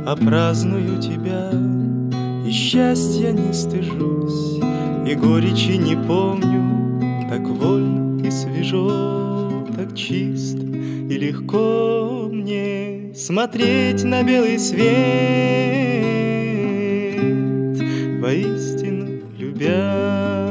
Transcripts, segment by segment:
а праздную тебя, и счастья не стыжусь, и горечи не помню. Так вольно и свежо, так чисто и легко мне смотреть на белый свет, воистину любя.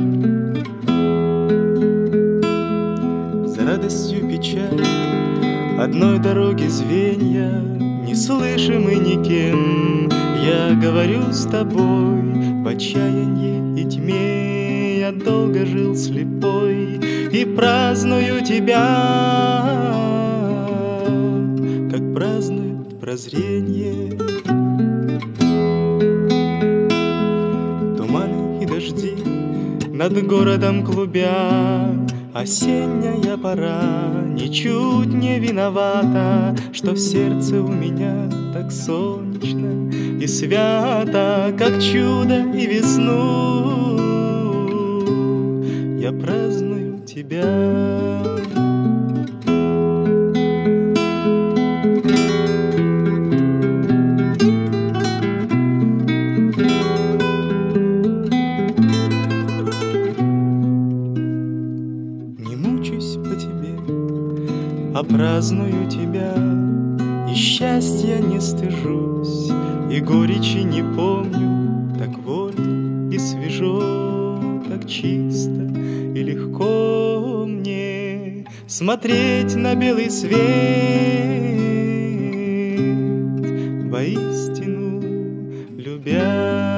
За радостью печаль одной дороги звенья, неслышимый никем, я говорю с тобой в отчаянии и тьме. Я долго жил слепой и праздную тебя, как празднуют прозрение. Туманы и дожди над городом клубя, осенняя пора ничуть не виновата, что в сердце у меня так солнечно и свято, как чудо и весну. Я праздную тебя. По тебе, а праздную тебя, и счастья не стыжусь, и горечи не помню. Так вольно и свежо, так чисто и легко мне смотреть на белый свет, воистину любя.